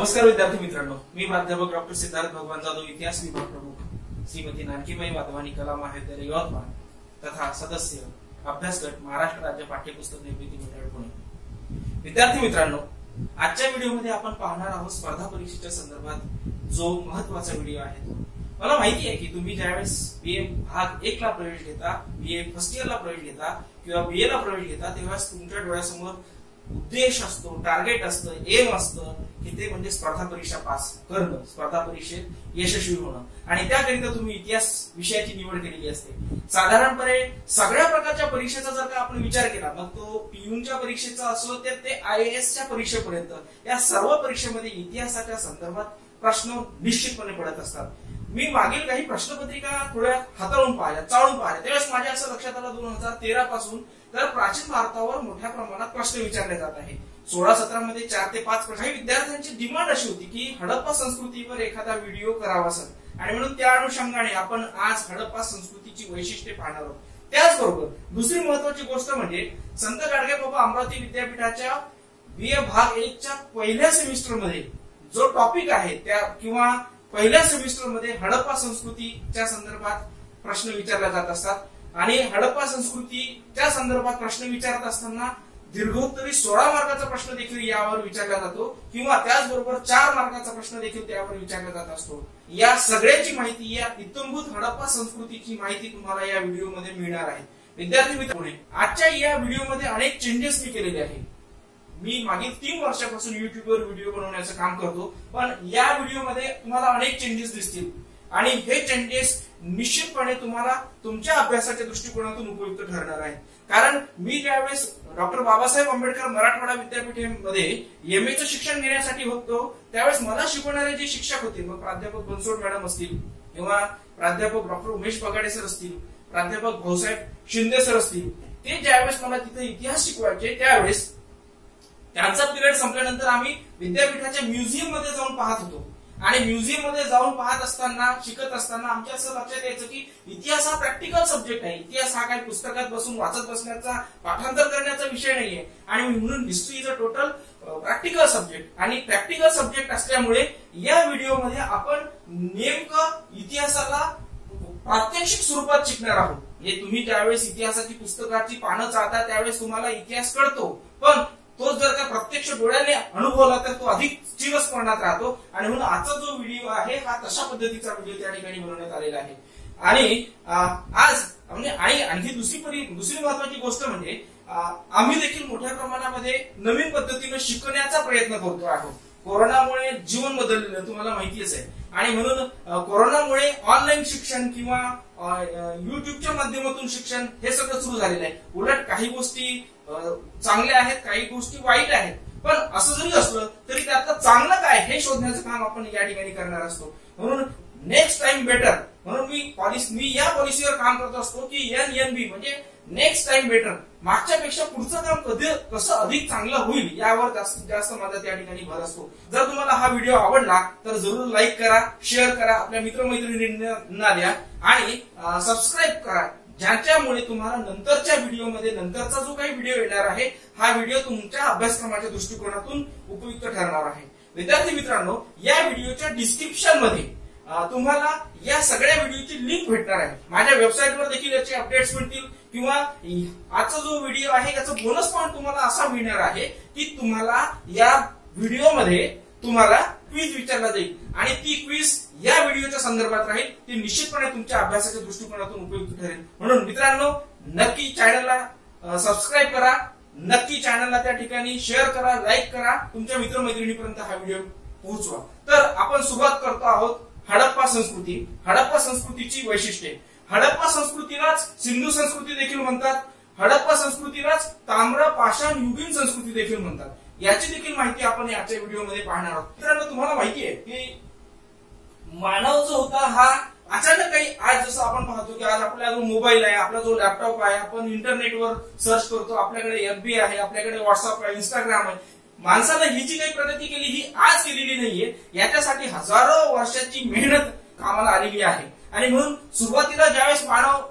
नमस्कार विद्यार्थी मित्रांनो, मी प्राध्यापक डॉक्टर सिद्धार्थ भगवान जाधव, इतिहास विभाग प्रमुख श्रीमती नानकीबाई वाधवानी कला महाविद्यालय यवतमाळ तथा सदस्य अभ्यास गट महाराष्ट्र राज्य पाठ्यपुस्तक निर्मिती मंडळ पुणे। विद्यार्थी मित्रांनो, आजच्या व्हिडिओमध्ये आपण पाहणार आहोत स्पर्धा परीक्षेच्या संदर्भात जो महत्त्वाचा व्हिडिओ आहे। मला माहिती आहे की तुम्ही ज्यावेळेस बीए भाग 1 ला प्रवेश घेता, बीए फर्स्ट इयर ला प्रवेश घेता किंवा बीए ला प्रवेश घेता, तेव्हा तुमच्या डोळ्यासमोर उद्देश असतो, टार्गेट असतं, एम असतं की ते म्हणजे स्पर्धा परीक्षा पास करणं, स्पर्धा परीक्षेत यशस्वी होणं, आणि त्याकरिता तुम्ही इतिहास विषयाची निवड केलेली असते। साधारणपणे सगळ्या प्रकारच्या परीक्षेचा जर का आपण विचार केला, मग तो पीयूच्या परीक्षेचा असो ते IAS च्या परीक्षेपर्यंत, या सर्व परीक्षेमध्ये इतिहासाच्या संदर्भात प्रश्न निश्चितपणे पडत असतात। मी मागील काही प्रश्नपत्रिका थोड्या हाताळून पाहिल्या, चाळून पाहिल्या, त्यावेळेस माझ्या असं लक्षात आलं 2013 पासून तर प्राचीन भारतावर मोठ्या प्रमाणात प्रश्न विचारले जात आहे। 16-17 मध्ये 4 ते 5 प्रश्न। काही विद्यार्थ्यांची डिमांड अशी होती की हडप्पा संस्कृतीवर एखादा व्हिडिओ करावा सर, आणि म्हणून त्या अनुषंगाने आपण आज हडप्पा संस्कृतीची वैशिष्ट्ये पाहणार आहोत। त्याचबरोबर दुसरी महत्वाची गोष्ट म्हणजे संत गाडगेबाबा अमरावती विद्यापीठाच्या बीए भाग 1 च्या पहिल्या सेमिस्टर मध्ये जो टॉपिक आहे त्या किंवा पहिल्या सेमिस्टर मध्ये हडप्पा संस्कृतीच्या संदर्भात प्रश्न विचारले जात असतात, आणि हडप्पा संस्कृतीच्या संदर्भात प्रश्न विचारत असताना दीर्घोत्तरी 16 मार्काचा प्रश्न देखील यावर विचारला जातो, किंवा त्याचबरोबर 4 मार्काचा प्रश्न देखील त्यावर विचारला जात असतो। या सगळ्याची माहिती, या इत्थंभूत हडप्पा संस्कृतीची माहिती तुम्हाला या व्हिडिओमध्ये मिळणार आहे। विद्यार्थी मित्रांनो, आजच्या या व्हिडिओमध्ये अनेक चेंजेस मी केलेले आहेत। मी मागील 3 वर्षापासून युट्यूबवर व्हिडिओ बनवण्याचं काम करतो, पण या व्हिडिओमध्ये तुम्हाला अनेक चेंजेस दिसतील, आणि हे चेंजेस निश्चितपणे तुम्हाला तुमच्या अभ्यासाच्या दृष्टिकोनातून उपयुक्त ठरणार आहे। कारण मी ज्यावेळेस डॉक्टर बाबासाहेब आंबेडकर मराठवाडा विद्यापीठामध्ये MA चं शिक्षण घेण्यासाठी होतो, त्यावेळेस मला शिकवणारे जे शिक्षक होते, मग प्राध्यापक बनसोड मॅडम असतील किंवा प्राध्यापक डॉक्टर उमेश बगाडे सर असतील, प्राध्यापक भाऊसाहेब शिंदे सर असतील, ते ज्यावेळेस मला तिथे इतिहास शिकवायचे, त्यावेळेस त्यांचा पिरियड संपल्यानंतर आम्ही विद्यापीठाच्या म्युझियम मध्ये जाऊन पाहत होतो, आणि म्युझियम मध्ये जाऊन पाहत असताना, शिकत असताना आमच्या असं लक्षात यायचं की इतिहास हा प्रॅक्टिकल सब्जेक्ट आहे। इतिहास हा काही पुस्तकात बसून वाचत बसण्याचा, पाठांतर करण्याचा विषय नाहीये, आणि म्हणून history is a total practical subject, आणि प्रॅक्टिकल सब्जेक्ट असल्यामुळे या व्हिडिओमध्ये आपण नेमकं इतिहासाला प्रात्यक्षिक स्वरूपात शिकणार आहोत। म्हणजे तुम्ही ज्यावेळेस इतिहासाची पुस्तकाची पानं चाळता त्यावेळेस तुम्हाला इतिहास कळतो, पण तो जर का प्रत्यक्ष डोळ्याने अनुभवला तर तो अधिक चिरस्मरणात राहतो, आणि म्हणून आजचा जो व्हिडिओ आहे हा तशा पद्धतीचा व्हिडिओ त्या ठिकाणी बनवण्यात आलेला आहे। आणि आज म्हणजे आणखी दुसरी महत्वाची गोष्ट म्हणजे आम्ही देखील मोठ्या प्रमाणामध्ये नवीन पद्धतीने शिकण्याचा प्रयत्न करतो आहोत। कोरोनामुळे जीवन बदललेलं तुम्हाला माहितीच आहे, आणि म्हणून कोरोनामुळे ऑनलाईन शिक्षण किंवा युट्यूबच्या माध्यमातून शिक्षण हे सगळं सुरू झालेलं आहे। उलट काही गोष्टी चांगल्या आहेत, काही गोष्टी वाईट आहेत, पण असं जरी असलं तरी त्यातलं चांगलं काय हे शोधण्याचं काम आपण या ठिकाणी करणार असतो। म्हणून नेक्स्ट टाइम बेटर, म्हणून मी या पॉलिसीवर काम करत असतो की NNB म्हणजे नेक्स्ट टाइम बेटर, मागच्यापेक्षा पुढचं काम कसं अधिक चांगलं होईल यावर जास्तीत जास्त माझा त्या ठिकाणी भर असतो। जर तुम्हाला हा व्हिडिओ आवडला तर जरूर लाईक करा, शेअर करा, आपल्या मित्रमैत्रिणींना द्या, आणि सबस्क्राईब करा, ज्याच्यामुळे तुम्हाला नंतरच्या व्हिडिओमध्ये, नंतरचा जो काही व्हिडिओ येणार आहे हा व्हिडिओ तुमच्या अभ्यासक्रमाच्या दृष्टिकोनातून उपयुक्त ठरणार आहे। विद्यार्थी मित्रांनो, या व्हिडिओच्या डिस्क्रिप्शन मध्ये तुम्हाला या सगळ्या व्हिडिओची लिंक भेटणार आहे। माझ्या वेबसाईटवर देखील याचे अपडेट्स मिळतील, किंवा आजचा जो व्हिडिओ आहे याचा बोनस पॉइंट तुम्हाला असा मिळणार आहे की तुम्हाला या व्हिडिओमध्ये तुम्हाला क्विज विचारला जाईल, आणि ती क्विज या व्हिडिओच्या संदर्भात राहील, ती निश्चितपणे तुमच्या अभ्यासाच्या दृष्टिकोनातून उपयुक्त ठरेल। म्हणून मित्रांनो, नक्की चॅनलला सबस्क्राईब करा, नक्की चॅनलला त्या ठिकाणी शेअर करा, लाईक करा, तुमच्या मित्रमैत्रिणीपर्यंत हा व्हिडिओ पोहोचवा। तर आपण सुरुवात करतो आहोत हडप्पा संस्कृती, हडप्पा संस्कृतीची वैशिष्ट्ये। हडप्पा संस्कृतीलाच सिंधू संस्कृती देखील म्हणतात, हडप्पा संस्कृतीलाच ताम्र पाषाण युगीन संस्कृती देखील म्हणतात। याची देखील माहिती आपण आजच्या व्हिडिओमध्ये पाहणार आहोत। मित्रांनो, तुम्हाला माहिती आहे की मानव जो होता हा अचानक काही, आज जसं आपण पाहतो की आज आपला जो मोबाईल आहे, आपला जो लॅपटॉप आहे, आपण इंटरनेटवर सर्च करतो, आपल्याकडे FB आहे, आपल्याकडे व्हॉट्सअप आहे, इंस्टाग्राम आहे। माणसाला ही जी काही प्रगती केली ही आज केलेली नाहीये, याच्यासाठी हजारो वर्षाची मेहनत कामाला आलेली आहे। आणि म्हणून सुरुवातीला ज्यावेळेस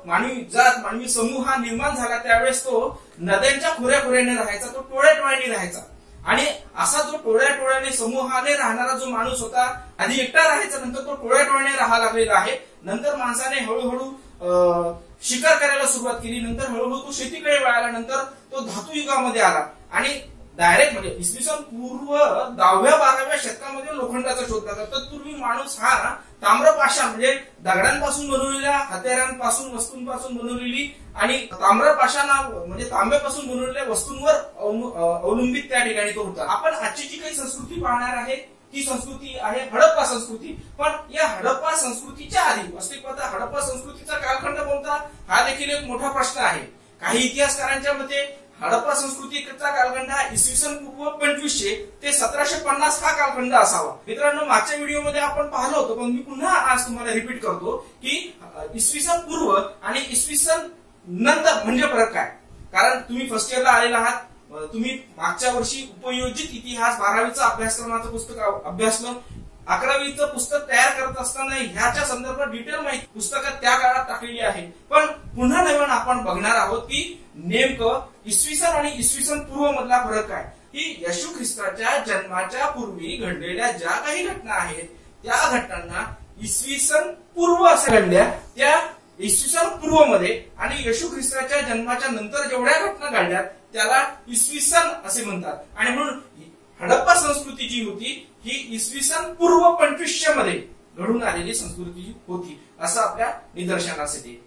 मानवी समूह हा निर्माण झाला त्यावेळेस तो नद्यांच्या खोऱ्या खोऱ्याने राहायचा, तो टोळ्या टोळ्यांनी राहायचा, आणि असा जो टोळ्या टोळ्याने समूहाने राहणारा जो माणूस होता, आधी एकटा राहायचा, नंतर तो टोळ्या टोळ्याने राहायला लागलेला आहे. नंतर माणसाने हळूहळू शिकार करायला सुरुवात केली, नंतर हळूहळू तो शेतीकडे वळाला, नंतर तो धातू युगामध्ये आला आणि डायरेक्ट म्हणजे इसवी सन पूर्व 10व्या-12व्या शतकामध्ये लोखंडाचा शोध लागला. तत्पूर्वी माणूस हा ताम्रपाषाण म्हणजे दगडांपासून बनवलेल्या हत्यारांपासून वस्तूंपासून बनवलेली आणि ताम्रपाषाण म्हणजे तांब्यापासून बनवलेल्या वस्तूंवर अवलंबित त्या ठिकाणी तो होता. आपण आजची जी काही संस्कृती पाहणार आहे ती संस्कृती आहे हडप्पा संस्कृती. पण या हडप्पा संस्कृतीच्या आधी वास्तविक हडप्पा संस्कृतीचा कालखंड कोणता हा देखील एक मोठा प्रश्न आहे. काही इतिहासकारांच्या मते हडप्पा संस्कृतीचा कालखंड हा इसवी सन पूर्व 2500 ते 1750 हा कालखंड असावा. मित्रांनो, मागच्या व्हिडिओमध्ये आपण पाहिलं होतं, पण मी पुन्हा आज तुम्हाला रिपीट करतो की इसवी सन पूर्व आणि इसवी सन नंतर म्हणजे फरक काय. कारण तुम्ही फर्स्ट इयरला आलेला आहात, तुम्ही मागच्या वर्षी उपयोजित इतिहास 12वीचं अभ्यासक्रमाचं पुस्तक अभ्यासलं, 11वीचं पुस्तक तयार करत असताना ह्याच्या संदर्भात डिटेल माहिती पुस्तकात त्या काळात टाकलेली आहे. पण पुन्हा नवीन आपण बघणार आहोत की नेमकं इसवी सन आणि इसवी सन पूर्व मधला फरक काय. ही येशू ख्रिस्ताच्या जन्माच्या पूर्वी घडलेल्या ज्या काही घटना आहेत त्या घटनांना इसवी सन पूर्व असं घडल्या, त्या इसवी सन पूर्व मध्ये आणि येशू ख्रिस्ताच्या जन्माच्या नंतर जेवढ्या घटना घडल्या त्याला इसवी सन असे म्हणतात. आणि म्हणून हडप्पा संस्कृती जी होती ही इसवी सन पूर्व 2500 मध्ये घडून आलेली संस्कृती होती असं आपल्या निदर्शनास येते.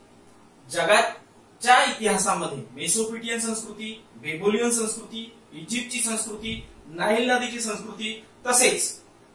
जगाच्या इतिहासामध्ये मेसोपोटेमियन संस्कृती, बेबोलियन संस्कृती, इजिप्तची संस्कृती, नाईल नदीची संस्कृती तसेच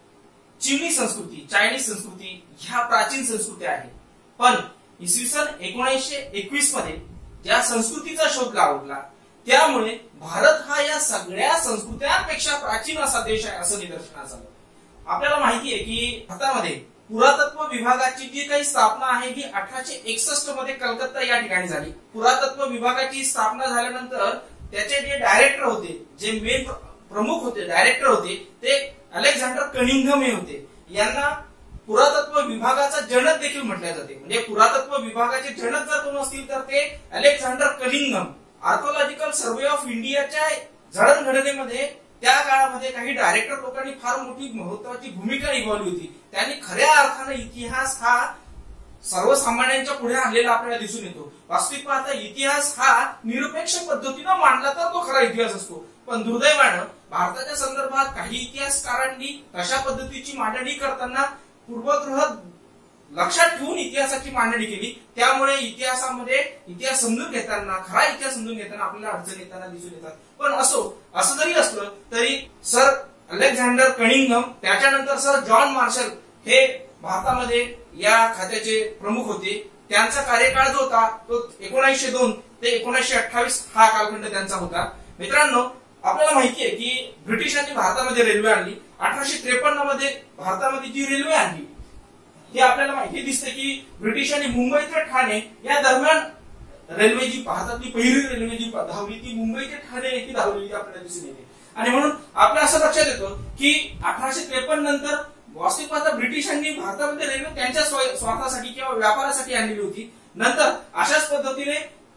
चीनी संस्कृती, चायनीज संस्कृती ह्या प्राचीन संस्कृत्या आहेत. पण इसवी सन 1921 मध्ये ज्या संस्कृतीचा शोध लागला त्यामुळे भारत हा या सगळ्या संस्कृत्यांपेक्षा प्राचीन असा देश आहे असं निदर्शनास आलं. आपल्याला माहिती आहे की भारतामध्ये पुरातत्व विभागाची जी काही स्थापना आहे ही 1861 मध्ये कलकत्ता या ठिकाणी झाली. पुरातत्व विभागाची स्थापना झाल्यानंतर त्याचे जे डायरेक्टर होते, जे मेन प्रमुख होते, डायरेक्टर होते, ते अलेक्झांडर कनिंघम हे होते. यांना पुरातत्व विभागाचा जनक देखील म्हटले जाते. म्हणजे पुरातत्व विभागाचे जनक जर कोण असतील तर ते Alexander Cunningham. Archaeological survey of इंडियाच्या जडणघडणीमध्ये त्या काळामध्ये काही डायरेक्टर लोकांनी फार मोठी महत्वाची भूमिका निभावली होती. त्यांनी खऱ्या अर्थाने इतिहास हा सर्वसामान्यांच्या पुढे आणलेला आपल्याला दिसून येतो. वास्तविक पाहता इतिहास हा निरपेक्ष पद्धतीने मांडला तर तो खरा इतिहास असतो. पण दुर्दैवानं भारताच्या संदर्भात काही इतिहासकारांनी तशा पद्धतीची मांडणी करताना पूर्वग्रह लक्षात ठेवून इतिहासाची मांडणी केली. त्यामुळे इतिहासामध्ये इतिहास समजून घेताना, खरा इतिहास समजून घेताना आपल्याला अडचण येताना दिसून येतात. पण असं जरी असलं तरी सर अलेक्झांडर कनिंघम, त्याच्यानंतर सर जॉन मार्शल हे भारतामध्ये या खात्याचे प्रमुख होते. त्यांचा कार्यकाळ जो होता तो 1902 ते 1928 हा कालखंड त्यांचा होता. मित्रांनो, आपल्याला माहिती आहे की ब्रिटिशांनी भारतामध्ये रेल्वे आणली. 1853 मध्ये भारतामध्ये जी रेल्वे आणली हे आपल्याला माहिती दिसते की ब्रिटिशांनी मुंबई ते ठाणे या दरम्यान रेल्वे जी भारतातली पहिली रेल्वे जी धावली ती मुंबई ते ठाणे येथे धावलेली आपल्याला दिसून येते. आणि म्हणून आपल्या असं लक्षात येतं की 1853 नंतर वास्तविक पाहता ब्रिटिशांनी भारतामध्ये रेल्वे त्यांच्या स्वार्थासाठी किंवा व्यापारासाठी आणलेली होती. नंतर अशाच पद्धतीने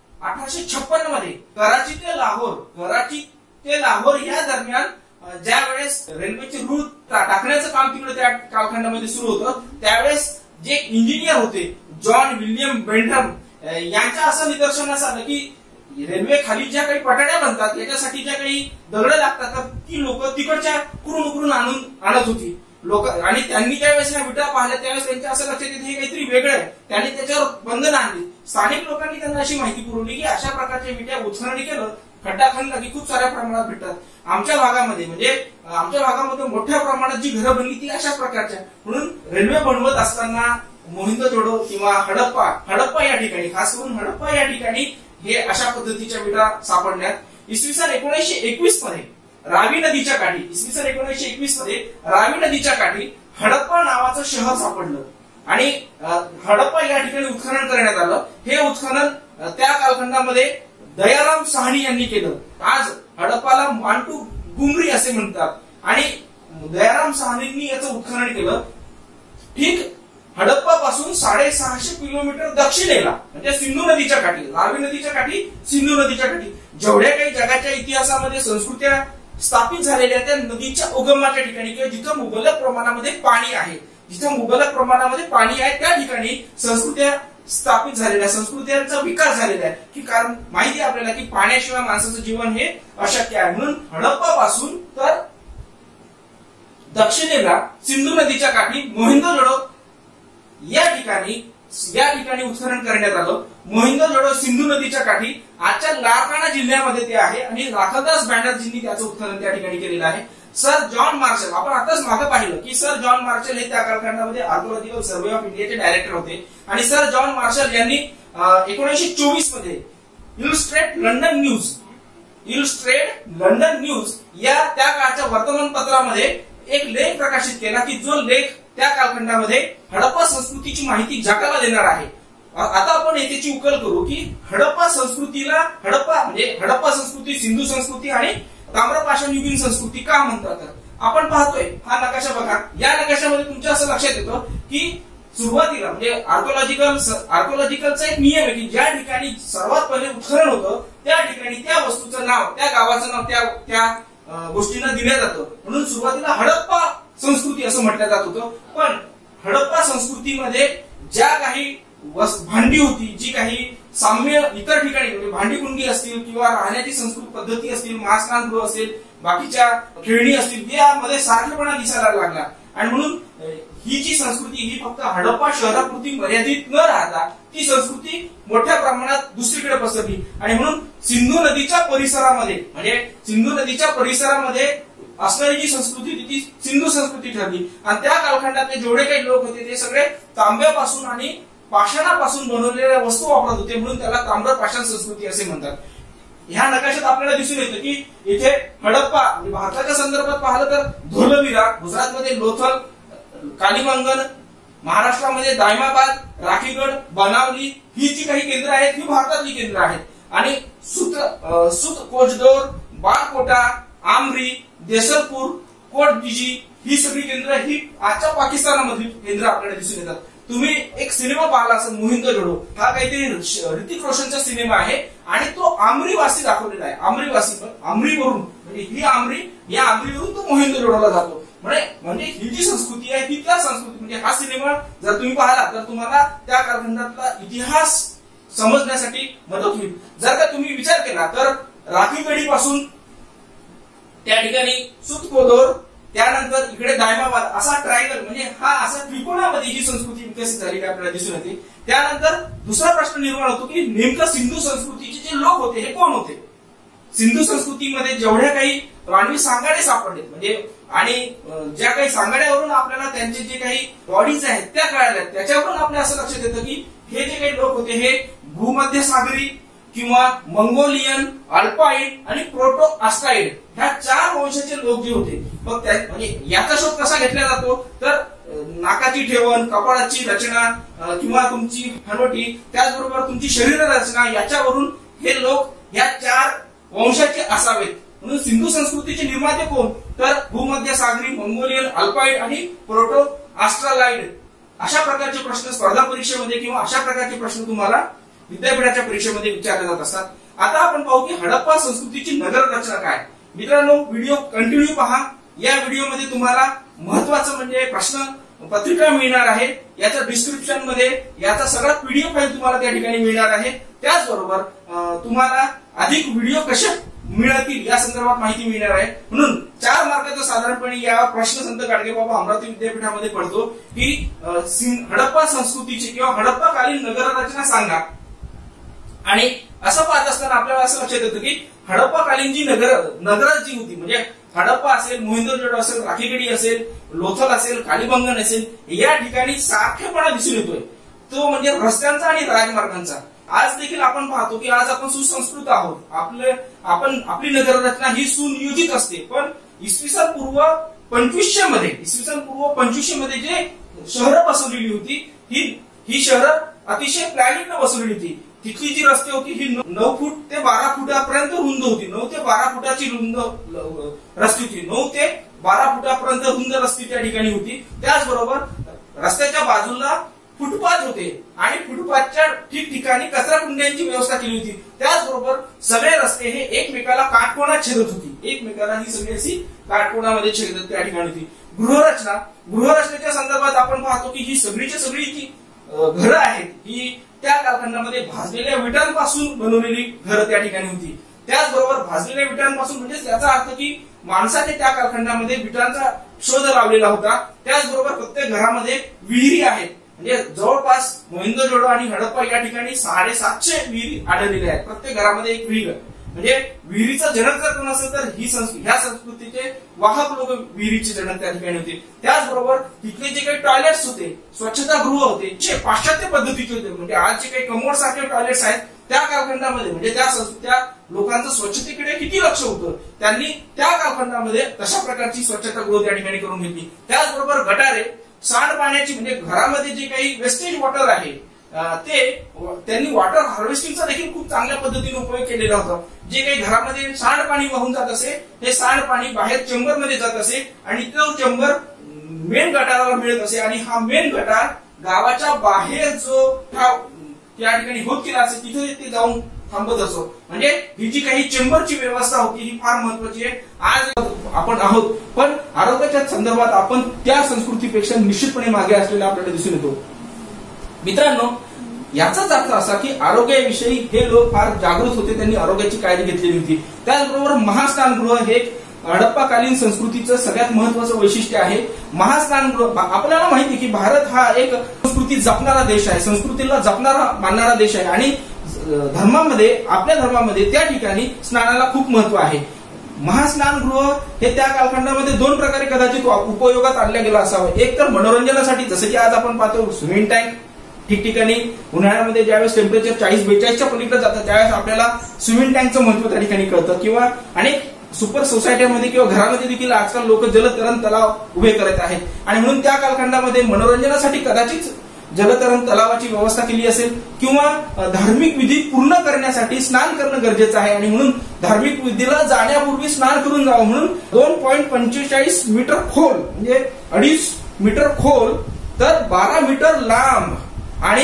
1856 मध्ये कराची ते लाहोर या दरम्यान ज्या वेळेस रेल्वेचे रूळ टाकण्याचं काम तिकडे त्या कालखंडामध्ये सुरू होतं त्यावेळेस जे इंजिनियर होते जॉन विल्यम बेंथम यांच्या असं निदर्शनास आलं की रेल्वे खाली ज्या काही पटाड्या बनतात याच्यासाठी ज्या काही दगड लागतात तर ती लोक तिकडच्या कुरून आणत होती लोक. आणि त्यांनी त्यावेळेस ह्या विटा पाहिल्या त्यावेळेस त्यांच्या असं लक्षात येते हे काहीतरी वेगळं आहे. त्यांनी त्याच्यावर बंधन आणली. स्थानिक लोकांनी त्यांना अशी माहिती पुरवली की अशा प्रकारच्या विट्या उत्खनन केलं खड्डा खणला की खूप साऱ्या प्रमाणात भेटतात. आमच्या भागामध्ये मोठ्या प्रमाणात जी घरं बनली ती अशा प्रकारच्या. म्हणून रेल्वे बनवत असताना मोहिंदोजोडो किंवा हडप्पा या ठिकाणी, खास करून हडप्पा या ठिकाणी हे अशा पद्धतीच्या विटा सापडल्यात. इसवी सन 1921 मध्ये रावी नदीच्या काठी हडप्पा नावाचं शहर सापडलं आणि हडप्पा या ठिकाणी उत्खनन करण्यात आलं. हे उत्खनन त्या कालखंडामध्ये दयाराम साहनी यांनी केलं. आज हडप्पाला मांटू गुमरी असे म्हणतात आणि दयाराम साहनींनी याचं उत्खनन केलं. ठीक हडप्पा पासून 650 किलोमीटर दक्षिणेला म्हणजे सिंधू नदीच्या काठी, रावी नदीच्या काठी, सिंधू नदीच्या काठी जेवढ्या काही जगाच्या इतिहासामध्ये संस्कृत्या स्थापित झालेल्या त्या नदीच्या उगमाच्या ठिकाणी किंवा जिथं मुबलक प्रमाणामध्ये पाणी आहे, जिथं मुबलक प्रमाणामध्ये पाणी आहे त्या ठिकाणी संस्कृत्या स्थापित झालेल्या, संस्कृत्यांचा विकास झालेला आहे. की कारण माहिती आहे आपल्याला की पाण्याशिवाय माणसाचं जीवन हे अशक्य आहे. म्हणून हडप्पा पासून तर दक्षिणेला सिंधू नदीच्या काठी मोहिंदोजडो या ठिकाणी उत्खनन करण्यात आलं. मोहिंदोजडो सिंधू नदीच्या काठी आजच्या लारकाना जिल्ह्यामध्ये ते आहे आणि राखलदास बॅनर्जींनी त्याचं उत्खनन त्या ठिकाणी केलेलं आहे. सर जॉन मार्शल, आपण आताच मागे पाहिलं की सर जॉन मार्शल हे त्या कालखंडामध्ये आर्किओलॉजिकल सर्व्हे ऑफ इंडियाचे डायरेक्टर होते आणि सर जॉन मार्शल यांनी 1924 मध्ये इलुस्ट्रेट लंडन न्यूज या त्या काळच्या वर्तमानपत्रामध्ये एक लेख प्रकाशित केला की जो लेख त्या कालखंडामध्ये हडप्पा संस्कृतीची माहिती जगाला देणार आहे. आता आपण याची उकल करू की हडप्पा संस्कृती सिंधू संस्कृती आणि ताम्रपाषाणयुगीन संस्कृती का म्हणतात. आपण पाहतोय हा नकाशा बघा. या नकाशामध्ये तुमच्या असं लक्षात येतं की सुरुवातीला म्हणजे आर्किओलॉजिकलचा एक नियम आहे की ज्या ठिकाणी सर्वात पहिले उत्खनन होतं त्या ठिकाणी त्या वस्तूचं नाव, त्या गावाचं नाव त्या गोष्टींना दिलं जातं. म्हणून सुरुवातीला हडप्पा संस्कृती असं म्हटलं जात होतं. पण हडप्पा संस्कृतीमध्ये ज्या काही भांडी होती, जी काही साम्य इतर ठिकाणी म्हणजे भांडी कुंडी असतील किंवा राहण्याची संस्कृत पद्धती असतील, मांसखानगृह असेल, बाकीच्या खेळणी असतील, यामध्ये सारखेपणा दिसायला लागला. आणि म्हणून ही जी संस्कृती ही फक्त हडप्पा शहरापुरती मर्यादित न राहता ती संस्कृती मोठ्या प्रमाणात दुसरीकडे पसरली. आणि म्हणून सिंधू नदीच्या परिसरामध्ये असणारी जी संस्कृती होती ती सिंधू संस्कृती ठरली. आणि त्या कालखंडातले जेवढे काही लोक होते ते सगळे तांब्यापासून आणि पाषाणापासून बनवलेल्या वस्तू वापरत होते. म्हणून त्याला ताम्रपाषाण संस्कृती असे म्हणतात. ह्या नकाशात आपल्याला दिसून येतं की इथे हडप्पा म्हणजे भारताच्या संदर्भात पाहिलं तर धोलावीरा, गुजरातमध्ये लोथल, कालीबंगन, महाराष्ट्रामध्ये दायमाबाद, राखीगड, बनावली ही जी काही केंद्र आहेत ही भारतातली केंद्र आहेत. आणि सुत कोचदोर, बाळकोटा, आमरी, देसरपूर, कोटबिजी ही सगळी केंद्र ही आजच्या पाकिस्तानामधली केंद्र आपल्याला दिसून येतात. तुम्ही एक सिनेमा पाहिला असेल मोहिंदोजडो, हा काहीतरी ऋतिक रोशनचा सिनेमा आहे आणि तो आमरीवासी दाखवलेला आहे. आमरीवरून म्हणजे ही आमरी, या आमरीवरून तो मोहिंदोजडोला जातो. म्हणजे ही जी संस्कृती आहे ही त्या संस्कृती म्हणजे हा सिनेमा जर तुम्ही पाहिला तर तुम्हाला त्या कालखंडातला इतिहास समजण्यासाठी मदत होईल. जर का तुम्ही विचार केला तर राखीगडी पासून त्या ठिकाणी सुतकोदोर, त्यानंतर इकडे दायमाबाद असा ट्रायंगल म्हणजे हा असा त्रिकोणामध्ये ही संस्कृती विकसित झालेली आपल्याला दिसून येते. त्यानंतर दुसरा प्रश्न निर्माण होतो की नेमकं सिंधू संस्कृतीचे जे लोक होते हे कोण होते. सिंधू संस्कृतीमध्ये जेवढ्या काही मानवी सांगाडे सापडलेत म्हणजे आणि ज्या काही सांगाड्यावरून आपल्याला त्यांचे जे काही बॉडीज आहेत त्या कळाल्या, त्याच्यावरून आपल्याला असं लक्षात येतं की हे जे काही लोक होते हे भूमध्यसागरी किंवा मंगोलियन, अल्पाईड आणि प्रोटो आस्ट्राईड ह्या 4 वंशाचे लोक जे होते. मग म्हणजे याचा शोध कसा घेतला जातो तर नाकाची ठेवण, कपाळाची रचना किंवा तुमची हनवटी, त्याचबरोबर तुमची शरीर रचना याच्यावरून हे लोक ह्या 4 वंशाचे असावेत. म्हणून सिंधू संस्कृतीचे निर्माते कोण तर भूमध्यसागरी, मंगोलियन, अल्पाईड आणि प्रोटो आस्ट्रालाइड अशा प्रकारचे प्रश्न स्पर्धा परीक्षेमध्ये किंवा अशा प्रकारचे प्रश्न तुम्हाला विद्यापीठाच्या परीक्षेमध्ये विचारले जात असतात. आता आपण पाहू की हडप्पा संस्कृतीची नगर रचना काय. मित्रांनो, व्हिडिओ कंटिन्यू पहा. या व्हिडिओमध्ये तुम्हाला महत्वाचं म्हणजे प्रश्न पत्रिका मिळणार आहे. याच्या डिस्क्रिप्शन मध्ये याचा सगळा पीडीएफ फाईल तुम्हाला त्या ठिकाणी मिळणार आहे. त्याचबरोबर तुम्हाला अधिक व्हिडिओ कसे मिळतील या संदर्भात माहिती मिळणार आहे. म्हणून 4 मार्काचा साधारणपणे या प्रश्न संत गाडगेबाबा अमरावती विद्यापीठामध्ये पडतो की हडप्पा संस्कृतीची किंवा हडप्पाकालीन नगररचना सांगा. आणि असं पाहत असताना आपल्याला असं लक्षात येतं की हडप्पाकालीन जी नगर जी होती म्हणजे हडप्पा असेल, मोहिंदोजडो असेल, राखीगडी असेल, लोथल असेल, कालीबंगन असेल, या ठिकाणी सारखेपणा दिसून येतोय. तो म्हणजे रस्त्यांचा आणि राजमार्गांचा. आज देखील आपण पाहतो की आज आपण सुसंस्कृत आहोत. आपली नगररचना ही सुनियोजित असते. पण इसवी सन पूर्व 2500 मध्ये जे शहरं बसवलेली होती ही शहरं अतिशय प्लॅनिंगनं बसवलेली होती. तिथली जी रस्ते होती ही 9 फूट ते 12 फुटापर्यंत रुंद होती. 9 ते 12 फुटाची रुंद रस्ती होती. 9 ते 12 फुटापर्यंत रुंद रस्ती त्या ठिकाणी होती. त्याचबरोबर रस्त्याच्या बाजूला फुटपाथ होते आणि फुटपाथच्या ठिकठिकाणी कचरा कुंड्यांची व्यवस्था केली होती. त्याचबरोबर सगळे रस्ते हे एकमेकाला काटकोनात छेदत होती. एकमेकाला ही सगळी अशी काटकोनामध्ये छेदत त्या ठिकाणी होती. गृहरचनेच्या संदर्भात आपण पाहतो की ही सगळीच्या सगळी जी घरं आहेत ही त्या कालखंडामध्ये भाजलेल्या विटांपासून बनवलेली घरं त्या ठिकाणी होती. त्याचबरोबर भाजलेल्या विटांपासून म्हणजे त्याचा अर्थ की माणसाने त्या कालखंडामध्ये विटांचा शोध लावलेला होता. त्याचबरोबर प्रत्येक घरामध्ये विहिरी आहेत. म्हणजे जवळपास मोहिंजोदडो आणि हडप्पा या ठिकाणी 750 विहिरी आढळलेल्या आहेत. प्रत्येक घरामध्ये एक विहीर. म्हणजे विहिरीचा जनक जर कोण असेल तर ह्या संस्कृतीचे वाहक लोक विहिरीचे जनक त्या ठिकाणी होते. त्याचबरोबर तिथले जे काही टॉयलेट्स होते, स्वच्छतागृह होते, जे पाश्चात्य पद्धतीचे होते. म्हणजे आज जे काही कमोड सारखे टॉयलेट्स आहेत त्या कालखंडामध्ये म्हणजे त्या लोकांचं स्वच्छतेकडे किती लक्ष होतं, त्यांनी त्या कालखंडामध्ये तशा प्रकारची स्वच्छतागृह त्या ठिकाणी करून घेतली. त्याचबरोबर गटारे, सांडपाण्याची म्हणजे घरामध्ये जे काही वेस्टेज वॉटर आहे ते त्यांनी वॉटर हार्वेस्टिंगचा देखील खूप चांगल्या पद्धतीने उपयोग केलेला होता. जे काही घरामध्ये सांडपाणी वाहून जात असे हे सांडपाणी बाहेर चेंबरमध्ये जात असे आणि तो चेंबर मेन गटाराला मिळत असे आणि हा मेन गटार गावाच्या बाहेर जो त्या ठिकाणी होत केला असे तिथे ते जाऊन थांबत असो. म्हणजे ही जी काही चेंबरची व्यवस्था होती ही फार महत्वाची आहे. आज आपण आहोत पण आरोग्याच्या संदर्भात आपण त्या संस्कृतीपेक्षा निश्चितपणे मागे असलेला आपल्याला दिसून येतो. मित्रांनो, याचाच अर्थ असा की आरोग्याविषयी हे लोक फार जागृत होते, त्यांनी आरोग्याची काळजी घेतलेली होती. त्याचबरोबर महास्नानगृह हे हडप्पाकालीन संस्कृतीचं सगळ्यात महत्वाचं वैशिष्ट्य आहे. महास्नानगृह आपल्याला माहिती की भारत हा एक संस्कृती जपणारा देश आहे, संस्कृतीला जपणारा मानणारा देश आहे आणि धर्मामध्ये आपल्या धर्मामध्ये त्या ठिकाणी स्नानाला खूप महत्व आहे. महास्नानगृह हे त्या कालखंडामध्ये दोन प्रकारे कदाचित उपयोगात आणल्या गेला असावं. एक तर मनोरंजनासाठी, जसं की आज आपण पाहतो स्विमिंग टँक ठिकठिकाणी उन्हाळ्यामध्ये ज्यावेळेस टेम्परेचर 40-42च्या पलीकडे जातं त्यावेळेस आपल्याला स्विमिंग टँकचं महत्व त्या ठिकाणी कळतं. किंवा अनेक सुपर सोसायटीमध्ये किंवा घरामध्ये देखील आजकाल लोक जलतरण तलाव उभे करत आहेत आणि म्हणून त्या कालखंडामध्ये मनोरंजनासाठी कदाचित जलतरण तलावाची व्यवस्था केली असेल किंवा धार्मिक विधी पूर्ण करण्यासाठी स्नान करणं गरजेचं आहे आणि म्हणून धार्मिक विधीला जाण्यापूर्वी स्नान करून जावं म्हणून 2.45 मीटर खोल म्हणजे 2.5 मीटर खोल तर 12 मीटर लांब आणि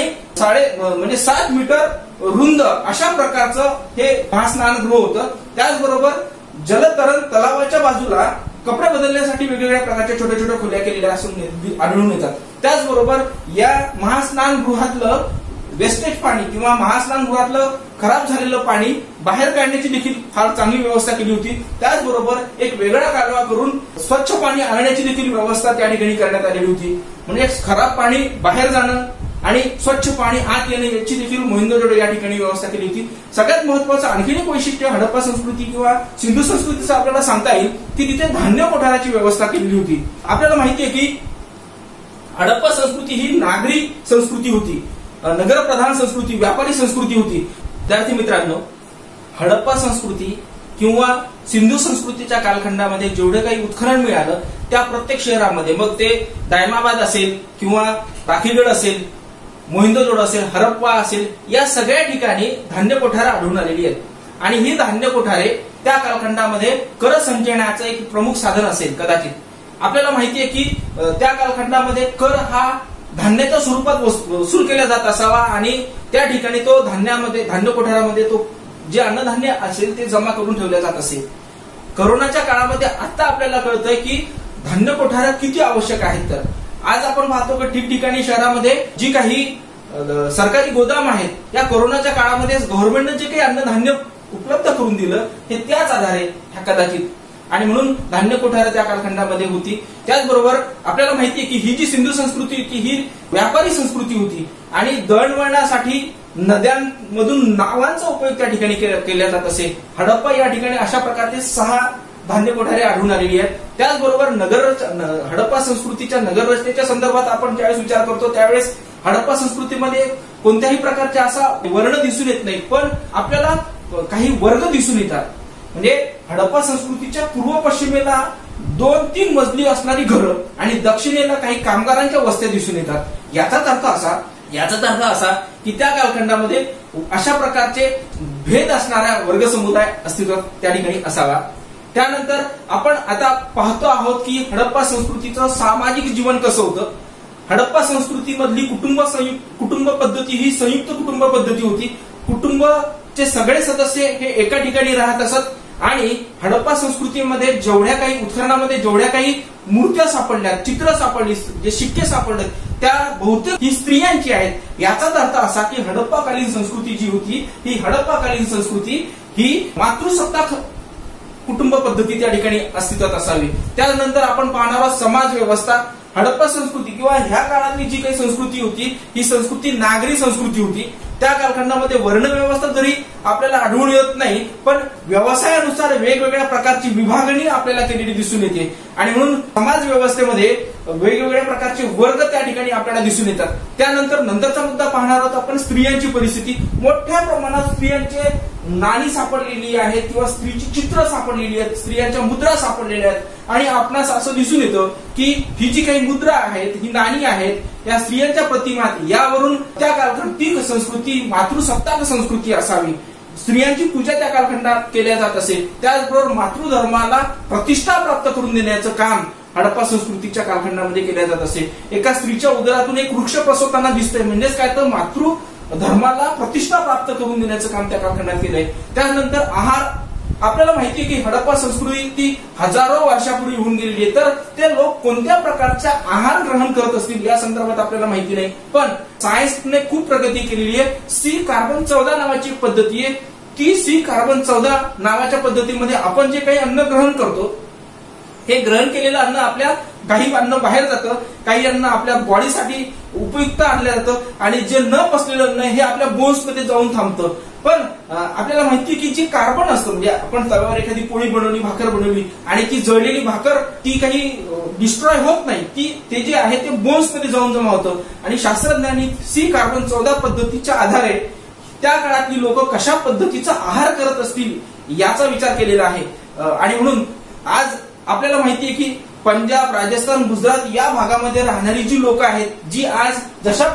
7 मीटर रुंद अशा प्रकारचं हे महास्नानगृह होतं. त्याचबरोबर जलतरण तलावाच्या बाजूला कपडे बदलण्यासाठी वेगवेगळ्या प्रकारच्या छोट्या छोट्या खोल्या केलेल्या असून आढळून येतात. त्याचबरोबर या महास्नानगृहातलं वेस्टेज पाणी किंवा महास्नानगृहातलं खराब झालेलं पाणी बाहेर काढण्याची देखील फार चांगली व्यवस्था केली होती. त्याचबरोबर एक वेगळा कालवा करून स्वच्छ पाणी आणण्याची देखील व्यवस्था त्या ठिकाणी करण्यात आलेली होती. म्हणजे खराब पाणी बाहेर जाणं आणि स्वच्छ पाणी आत येणे याची देखील मोहिंजोदडो या ठिकाणी व्यवस्था केली होती. सगळ्यात महत्वाचं आणखी एक वैशिष्ट्य हडप्पा संस्कृती किंवा सिंधू संस्कृतीचं आपल्याला सांगता येईल की तिथे धान्य कोठाराची व्यवस्था केलेली होती. आपल्याला माहिती आहे की हडप्पा संस्कृती ही नागरी संस्कृती होती, नगरप्रधान संस्कृती, व्यापारी संस्कृती होती. विद्यार्थी मित्रांनो, हडप्पा संस्कृती किंवा सिंधू संस्कृतीच्या कालखंडामध्ये जेवढं काही उत्खनन मिळालं त्या प्रत्येक शहरामध्ये, मग ते दायमाबाद असेल किंवा राखीगड असेल, मोहिंजोदडो असेल, हडप्पा असेल, या सगळ्या ठिकाणी धान्य कोठारे आढळून आलेली आहेत. आणि ही धान्य कोठारे त्या कालखंडामध्ये कर संचयनाचं एक प्रमुख साधन असेल कदाचित. आपल्याला माहिती आहे की त्या कालखंडामध्ये कर हा धान्याच्या स्वरूपात वसूल केला जात असावा आणि त्या ठिकाणी तो धान्य कोठारामध्ये तो जे अन्नधान्य असेल ते जमा करून ठेवले जात असेल. कोरोनाच्या काळामध्ये आता आपल्याला कळतंय की धान्य कोठारा किती आवश्यक आहेत. तर आज आपण पाहतो की ठिकठिकाणी शहरामध्ये जी काही सरकारी गोदाम आहेत या कोरोनाच्या काळामध्ये गव्हर्नमेंटने जे काही अन्नधान्य उपलब्ध करून दिलं हे त्याच आधारे कदाचित आणि म्हणून धान्य कोठारे त्या कालखंडामध्ये होती. त्याचबरोबर आपल्याला माहिती आहे की ही जी सिंधू संस्कृती होती ही व्यापारी संस्कृती होती आणि दळणवळणासाठी नद्यांमधून नावांचा उपयोग त्या ठिकाणी केला जात असे. हडप्पा या ठिकाणी अशा प्रकारचे 6 धान्य कोठारे आढळून आलेली आहेत. त्याचबरोबर हडप्पा संस्कृतीच्या नगर रचनेच्या संदर्भात आपण ज्यावेळेस विचार करतो त्यावेळेस हडप्पा संस्कृतीमध्ये कोणत्याही प्रकारचा असा वर्ण दिसून येत नाही, पण आपल्याला काही वर्ग दिसून येतात. म्हणजे हडप्पा संस्कृतीच्या पूर्व पश्चिमेला 2-3 मजली असणारी घरं आणि दक्षिणेला काही कामगारांच्या वस्त्या दिसून येतात. याचाच अर्थ असा की त्या कालखंडामध्ये अशा प्रकारचे भेद असणारा वर्ग समुदाय अस्तित्वात त्या ठिकाणी असावा. त्यानंतर आपण आता पाहतो आहोत की हडप्पा संस्कृतीचं सामाजिक जीवन कसं होतं. हडप्पा संस्कृतीमधली कुटुंब पद्धती ही संयुक्त कुटुंब पद्धती होती. कुटुंबाचे सगळे सदस्य हे एका ठिकाणी राहत असत आणि हडप्पा संस्कृतीमध्ये जेवढ्या काही उत्खननामध्ये जेवढ्या काही मूर्त्या सापडल्या, चित्र सापडली, जे शिक्के सापडले, त्या बहुतेक ही स्त्रियांची आहेत. याचाच अर्थ असा की हडप्पाकालीन संस्कृती जी होती ही हडप्पाकालीन संस्कृती ही मातृसत्ताक कुटुंब पद्धती त्या ठिकाणी अस्तित्वात असावी. त्यानंतर आपण पाहणार आहोत समाज व्यवस्था. हडप्पा संस्कृती किंवा ह्या काळातली जी काही संस्कृती होती ही संस्कृती नागरी संस्कृती होती. त्या कालखंडामध्ये वर्णव्यवस्था जरी आपल्याला आढळून येत नाही, पण व्यवसायानुसार वेगवेगळ्या प्रकारची विभागणी आपल्याला केलेली दिसून येते आणि म्हणून समाज व्यवस्थेमध्ये वेगवेगळ्या प्रकारचे वर्ग त्या ठिकाणी आपल्याला दिसून येतात. त्यानंतर नंतरचा मुद्दा पाहणार आहोत आपण स्त्रियांची परिस्थिती. मोठ्या प्रमाणात स्त्रियांचे नाणी सापडलेली आहेत किंवा स्त्रीची चित्र सापडलेली आहेत, स्त्रियांच्या मुद्रा सापडलेल्या आहेत आणि आपणास असं दिसून येतं की ही जी काही मुद्रा आहेत, ही नाणी आहेत, या स्त्रियांच्या प्रतिमा, यावरून त्या कालखंडात ती संस्कृती मातृसत्ताक संस्कृती असावी. स्त्रियांची पूजा त्या कालखंडात केल्या जात असे. त्याचबरोबर मातृधर्माला प्रतिष्ठा प्राप्त करून देण्याचं काम हडप्पा संस्कृतीच्या कालखंडामध्ये केल्या जात असे. एका स्त्रीच्या उदरातून एक वृक्ष प्रसवताना दिसतंय, म्हणजेच काय तर मातृ धर्माला प्रतिष्ठा प्राप्त करून देण्याचं काम त्या कालखंडात केलंय. त्यानंतर आहार. आपल्याला माहिती आहे की हडप्पा संस्कृती हजारो वर्षापूर्वी होऊन गेलेली आहे, तर ते लोक कोणत्या प्रकारचा आहार ग्रहण करत असतील या संदर्भात आपल्याला माहिती नाही, पण सायन्सने खूप प्रगती केलेली आहे. C-कार्बन-14 नावाची पद्धती आहे. ती C-कार्बन-14 नावाच्या पद्धतीमध्ये आपण जे काही अन्न ग्रहण करतो, हे ग्रहण केलेलं अन्न आपल्या काही अन्न बाहेर जातं, काही अन्न आपल्या बॉडीसाठी उपयुक्त आणलं जातं आणि जे न पचलेलं अन्न हे आपल्या बोन्स मध्ये जाऊन थांबतं. पण आपल्याला माहिती की जी कार्बन असतं, म्हणजे आपण तव्यावर एखादी पोळी बनवली, भाकर बनवली आणि ती जळलेली भाकर ती काही डिस्ट्रॉय होत नाही, ते जे आहे ते बोन्स मध्ये जाऊन जमा होतं आणि शास्त्रज्ञांनी C-कार्बन-14 पद्धतीच्या आधारे त्या काळातली लोक कशा पद्धतीचा आहार करत असतील याचा विचार केलेला आहे. आणि म्हणून आज आपल्याला माहितीये की पंजाब, राजस्थान, गुजरात या भागामध्ये राहणारी जी लोक आहेत, जी आज जशा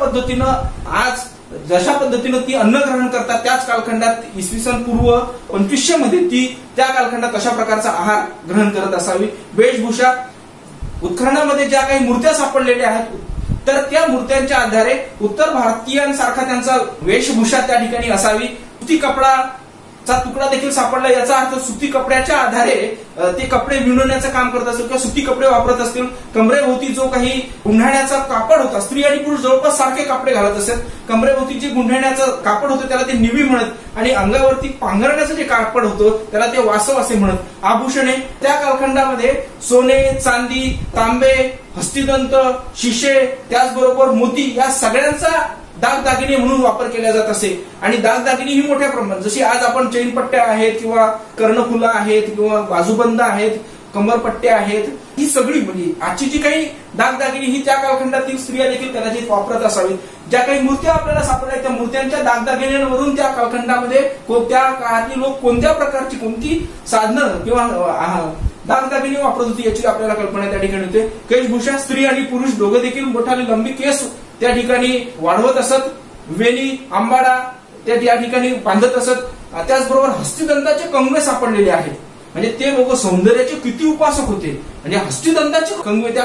पद्धतीनं ती अन्न ग्रहण करतात, त्याच कालखंडात इसवी सन पूर्व 2500 मध्ये ती त्या कालखंडात अशा प्रकारचा आहार ग्रहण करत असावी. वेशभूषा. उत्खननामध्ये ज्या काही मूर्त्या सापडलेल्या आहेत, तर त्या मूर्त्यांच्या आधारे उत्तर भारतीयांसारखा त्यांचा वेशभूषा त्या ठिकाणी असावी. सुती कपडाचा तुकडा देखील सापडला, याचा अर्थ सुती कपड्याच्या आधारे ते कपडे विणण्याचं काम करत असतील किंवा सुती कपडे वापरत असतील. कमरेभोवती जो काही गुंढाण्याचा कापड होता, स्त्री आणि पुरुष जवळपास सारखे कपडे घालत असत. कमरेभोवती जे गुंढाण्याचं कापड होतं त्याला ते निवी म्हणत आणि अंगावरती पांघरण्याचं जे कापड होतं त्याला ते वासव असे म्हणत. आभूषणे. त्या कालखंडामध्ये सोने, चांदी, तांबे, हस्तिदंत, शिशे, त्याचबरोबर मोती या सगळ्यांचा दागदागिने म्हणून वापर केला जात असे आणि दागदागिने ही मोठ्या प्रमाणात, जशी आज आपण चैनपट्ट्या आहेत किंवा कर्णफुलं आहेत किंवा बाजूबंद आहेत, कमरपट्ट्या आहेत, ही सगळी म्हणजे आजची जी काही दागदागिने ही त्या कालखंडातील स्त्रिया देखील कदाचित वापरत असावीत. ज्या काही मूर्त्या आपल्याला सापडल्या त्या मूर्त्यांच्या दागदागिन्यांवरून त्या कालखंडामध्ये त्या काळातली लोक कोणत्या प्रकारची कोणती साधनं किंवा दागदागिने वापरत होती याची आपल्याला कल्पना त्या ठिकाणी होते. केशभूषा. स्त्री आणि पुरुष दोघं देखील मोठाले लंबी केस त्या ठिकाणी वाढवत असत. वेणी, आंबाडा त्या ठिकाणी बांधत असत. त्याचबरोबर हस्तिदंताचे कंगवे सापडलेले आहेत, म्हणजे ते लोक सौंदर्याचे किती उपासक होते. म्हणजे हस्तिदंताची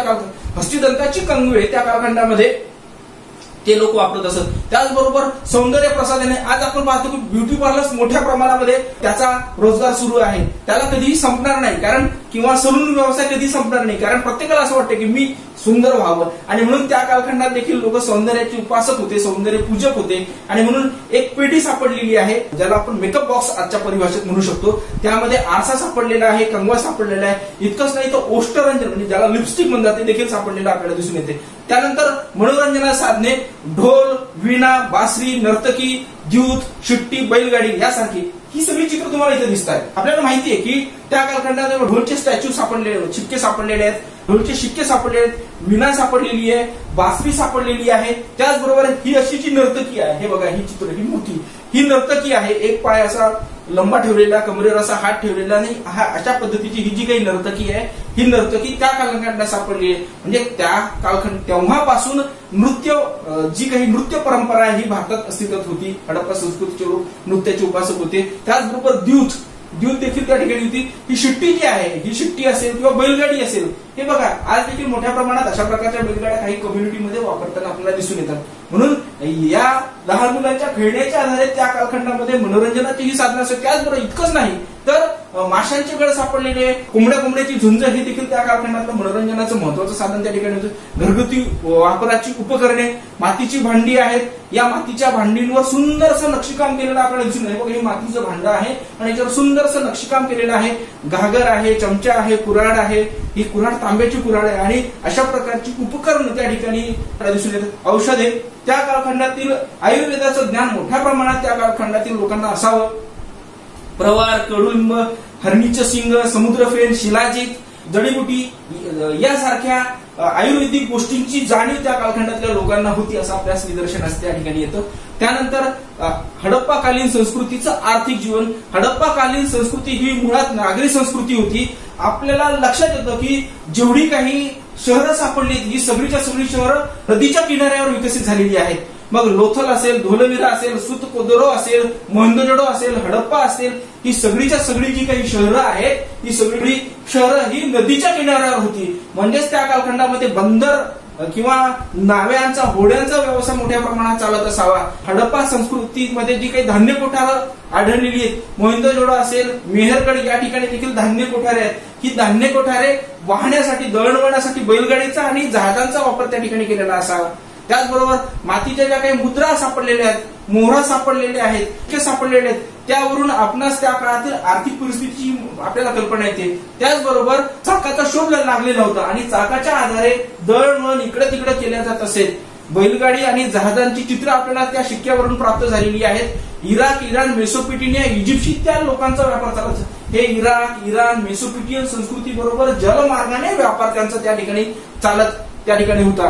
कंगवे त्या कालखंडामध्ये ते लोक वापरत असत. त्याचबरोबर सौंदर्य प्रसाधने. आज आपण पाहतो की ब्युटी पार्लर्स मोठ्या प्रमाणामध्ये त्याचा रोजगार सुरू आहे, त्याला कधीही संपणार नाही, कारण किंवा सलून व्यवसाय कधी संपणार नाही, कारण प्रत्येकाला असं वाटतं की मी सुंदर व्हावं आणि म्हणून त्या कालखंडात देखील लोक सौंदर्याचे उपासक होते, सौंदर्य पूजक होते आणि म्हणून एक पेटी सापडलेली आहे ज्याला आपण मेकअप बॉक्स आजच्या परिभाषेत म्हणू शकतो. त्यामध्ये आरसा सापडलेला आहे, कंगवा सापडलेला आहे. इतकंच नाही तर ओष्ठरंजन म्हणजे ज्याला लिपस्टिक म्हणतात ते देखील सापडलेलं आपल्याला दिसून येते. त्यानंतर मनोरंजना साधने, ढोल, वीणा, बासरी, नर्तकी, द्यूत, शिट्टी, बैलगाडी यासारखी ही सगळी चित्र तुम्हाला इथे दिसत आहेत. आपल्याला माहिती आहे की त्या कालखंडात ढोलचे स्टॅच्यू सापडलेले, शिक्के सापडलेले आहेत, ढोलचे शिक्के सापडलेले आहेत, वीणा सापडलेली आहे, बासरी सापडलेली आहे. त्याचबरोबर ही अशी जी नर्तकी आहे, हे बघा ही चित्र, ही मोठी ही नर्तकी आहे, एक पाय असा लंबा ठेवलेला, कमरेवर असा हात ठेवलेला आणि अशा पद्धतीची ही जी काही नर्तकी आहे ही नर्तकी त्या कालखंडात सापडली आहे. म्हणजे त्या कालखंड तेव्हापासून नृत्य, जी काही नृत्य परंपरा आहे ही भारतात अस्तित्वात होती. हडप्पा संस्कृतीचे लोक नृत्याचे उपासक होते. त्याचबरोबर द्यूत देखील त्या ठिकाणी होती. ही शिट्टी जी आहे, ही शिट्टी असेल किंवा बैलगाडी असेल, हे बघा आज देखील मोठ्या प्रमाणात अशा प्रकारच्या बैलगाड्या काही कम्युनिटीमध्ये वापरताना आपल्याला दिसून येतात. म्हणून या लहान मुलांच्या खेळण्याच्या आधारे त्या कालखंडामध्ये मनोरंजनाची ही साधनं असतात. त्याचबरोबर इतकंच नाही तर माशांचे गळ सापडलेले, कोंबड्याची झुंज हे देखील त्या कालखंडातलं मनोरंजनाचं महत्वाचं साधन त्या ठिकाणी होतं. घरगुती वापराची उपकरणे, मातीची भांडी आहेत. या मातीच्या भांडींवर सुंदरसं नक्षीकाम केलेलं आपल्याला दिसून येतं. बघा, हे मातीचं भांडं आहे आणि याच्यावर सुंदरसं नक्षीकाम केलेलं आहे. घागर आहे, चमचा आहे, कुऱ्हाड आहे. ही कुऱ्हाड तांब्याची कुऱ्हाड आहे आणि अशा प्रकारची उपकरणं त्या ठिकाणी दिसून येतात. औषधे, त्या कालखंडातील आयुर्वेदाचं ज्ञान मोठ्या प्रमाणात त्या कालखंडातील लोकांना असावं. प्रवार, कडुलिंब, हरणीचं शिंग, समुद्रफेन, शिलाजीत, जडीबुटी यासारख्या आयुर्वेदिक गोष्टींची जाणीव त्या कालखंडातल्या लोकांना होती असं आपल्यास निदर्शनास त्या ठिकाणी येतं. त्यानंतर हडप्पाकालीन संस्कृतीचं आर्थिक जीवन. हडप्पाकालीन संस्कृती ही मुळात नागरी संस्कृती होती. आपल्याला लक्षात येतं की जेवढी काही शहरं सापडली ही सगळीच्या सगळी शहरं नदीच्या किनाऱ्यावर विकसित झालेली आहेत. मग लोथल असेल, धोलवीरा असेल, सुतकोदरो असेल, मोहनजोदडो असेल, हडप्पा असेल, ही सगळीच्या सगळी जी काही शहरं आहेत, ही सगळी शहरं ही नदीच्या किनाऱ्यावर होती. म्हणजेच त्या कालखंडामध्ये बंदर किंवा नाव्यांचा, होड्यांचा व्यवसाय मोठ्या प्रमाणात चालत असावा. हडप्पा संस्कृतीमध्ये जी काही धान्य कोठारं आढळलेली आहेत, मोहनजोदडो असेल, मेहरगड या ठिकाणी देखील धान्य कोठारे आहेत. ही धान्य कोठारे वाहण्यासाठी, दळणवळणासाठी बैलगाडीचा आणि जहाजांचा वापर त्या ठिकाणी केलेला असावा. त्याचबरोबर मातीच्या ज्या काही मुद्रा सापडलेल्या आहेत, मोहरा सापडलेले आहेत, सापडलेले आहेत, त्यावरून आपणास त्या काळातील आर्थिक परिस्थितीची आपल्याला कल्पना येते. त्याचबरोबर चाकाचा शोध लागलेला होता आणि चाकाच्या आधारे दळणवळण इकडे तिकडे केल्या जात असेल. बैलगाडी आणि जहाजांची चित्र आपल्याला त्या शिक्क्यावरून प्राप्त झालेली आहेत. इराक, इराण, मेसोपोटेमिया, इजिप्तशी त्या लोकांचा व्यापार चालत. हे इराक, इराण, मेसोपोटेमियन संस्कृती बरोबर जलमार्गाने व्यापार त्यांचा त्या ठिकाणी चालत त्या ठिकाणी होता.